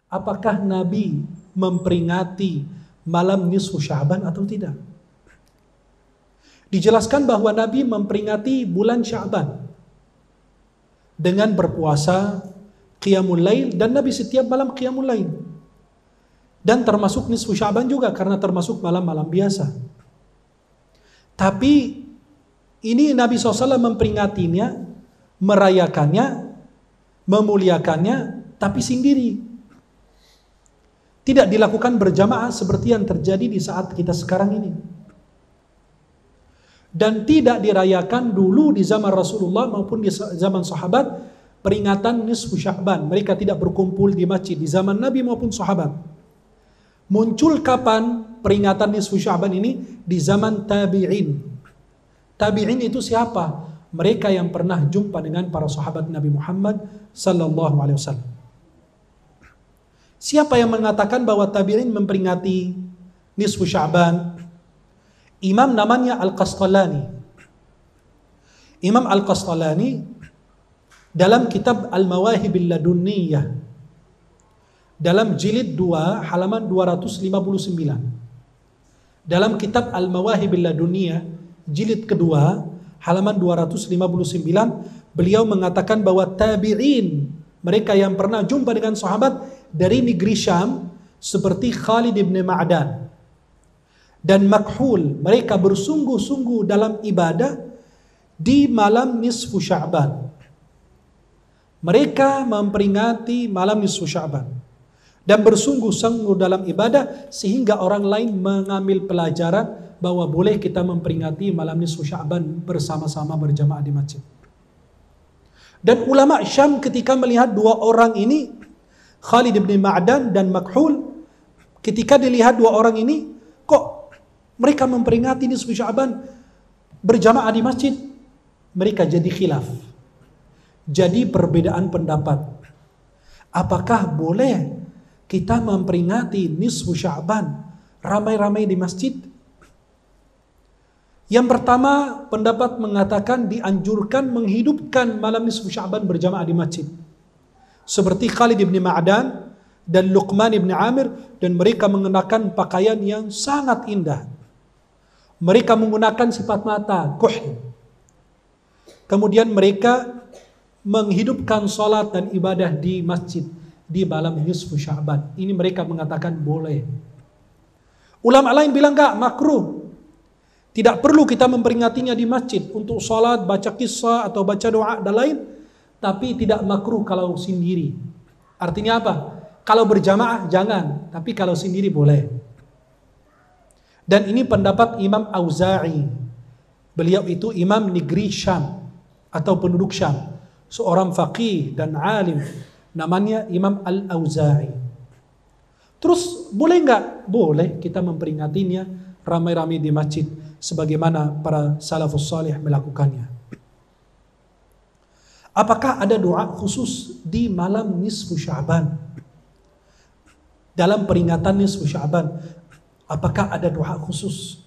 apakah Nabi memperingati malam nisfu Sya'ban atau tidak? Dijelaskan bahwa Nabi memperingati bulan Sya'ban dengan berpuasa, qiyamul lail, dan Nabi setiap malam qiyamul lail. Dan termasuk nisfu Sya'ban juga karena termasuk malam-malam biasa. Tapi ini Nabi SAW memperingatinya, merayakannya, memuliakannya, tapi sendiri. Tidak dilakukan berjamaah seperti yang terjadi di saat kita sekarang ini. Dan tidak dirayakan dulu di zaman Rasulullah maupun di zaman sahabat peringatan nisfu Sya'ban. Mereka tidak berkumpul di masjid di zaman Nabi maupun sahabat. Muncul kapan peringatan nisfu Sya'ban ini? Di zaman tabi'in. Tabi'in itu siapa? Mereka yang pernah jumpa dengan para sahabat Nabi Muhammad sallallahu alaihi wasallam. Siapa yang mengatakan bahwa tabi'in memperingati nisfu Sya'ban? Imam namanya Al-Qastalani. Imam Al-Qastalani dalam kitab Al-Mawahibil Ladunniyah dalam jilid 2 halaman 259. Dalam kitab Al-Mawahibil Ladunniyah jilid kedua halaman 259, beliau mengatakan bahwa tabi'in, mereka yang pernah jumpa dengan sahabat dari negeri Syam seperti Khalid ibn Ma'dan dan Makhul, mereka bersungguh-sungguh dalam ibadah di malam nisfu Sya'ban. Mereka memperingati malam nisfu Sya'ban dan bersungguh-sungguh dalam ibadah sehingga orang lain mengambil pelajaran bahwa boleh kita memperingati malam nisfu Sya'ban bersama-sama berjamaah di masjid. Dan ulama Syam ketika melihat dua orang ini, Khalid bin Ma'dan dan Makhul, ketika dilihat dua orang ini, kok mereka memperingati nisfu Sya'ban berjamaah di masjid? Mereka jadi khilaf. Jadi perbedaan pendapat. Apakah boleh kita memperingati nisfu Sya'ban ramai-ramai di masjid? Yang pertama, pendapat mengatakan dianjurkan menghidupkan malam nisfu Sya'ban berjamaah di masjid. Seperti Khalid bin Ma'dan dan Luqman bin Amir, dan mereka mengenakan pakaian yang sangat indah. Mereka menggunakan sifat mata, kuhl. Kemudian mereka menghidupkan salat dan ibadah di masjid di malam nisfu Sya'ban. Ini mereka mengatakan boleh. Ulama lain bilang enggak, makruh. Tidak perlu kita memperingatinya di masjid untuk salat, baca kisah atau baca doa dan lain, tapi tidak makruh kalau sendiri. Artinya apa? Kalau berjamaah jangan, tapi kalau sendiri boleh. Dan ini pendapat Imam Auza'i. Beliau itu imam negeri Syam atau penduduk Syam, seorang faqih dan alim, namanya Imam Al-Auza'i. Terus boleh enggak? Boleh kita memperingatinya ramai-ramai di masjid sebagaimana para salafus salih melakukannya. Apakah ada doa khusus di malam nisfu Sya'ban? Dalam peringatan nisfu Sya'ban, apakah ada doa khusus?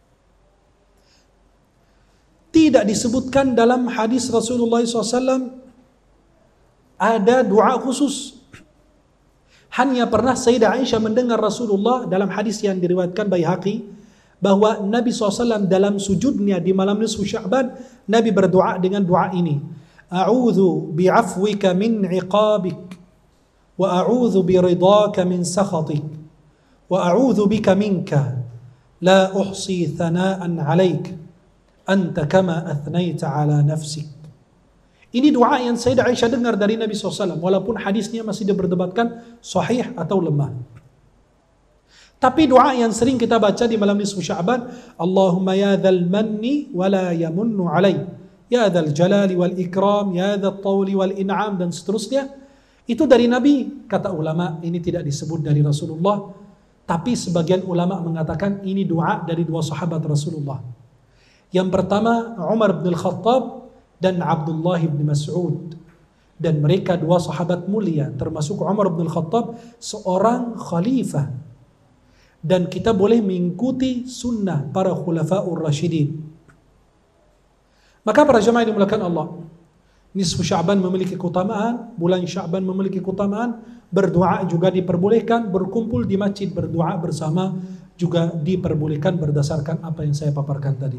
Tidak disebutkan dalam hadis Rasulullah SAW ada doa khusus. Hanya pernah Sayyidah Aisyah mendengar Rasulullah dalam hadis yang diriwayatkan Baihaqi bahwa Nabi SAW dalam sujudnya di malam nisfu Sya'ban, Nabi berdoa dengan doa ini, a'udzu bi'afwika min 'iqabik wa a'udzu biridhaka min sakhatik wa a'udzu bika minka la uhsi thana'an 'alaik anta kama athnaita 'ala nafsik. Ini doa yang Sayyidah Aisyah dengar dari Nabi SAW, walaupun hadisnya masih diperdebatkan sahih atau lemah. Tapi doa yang sering kita baca di malam nisfu Sya'ban, Allahumma ya dzal manni wa la yamunnu alai, ya dzal jalali wal ikram, ya dzal tawli wal in'am, dan seterusnya. Itu dari Nabi, kata ulama. Ini tidak disebut dari Rasulullah, tapi sebagian ulama mengatakan ini doa dari dua sahabat Rasulullah. Yang pertama Umar bin Al-Khattab dan Abdullah bin Mas'ud. Dan mereka dua sahabat mulia, termasuk Umar bin Al-Khattab seorang khalifah. Dan kita boleh mengikuti sunnah para khulafa'ur rasyidin. Maka para jemaah yang dimuliakan Allah, Nisfu Sya'ban memiliki keutamaan, bulan Sya'ban memiliki keutamaan, berdoa juga diperbolehkan, berkumpul di masjid berdoa bersama juga diperbolehkan berdasarkan apa yang saya paparkan tadi.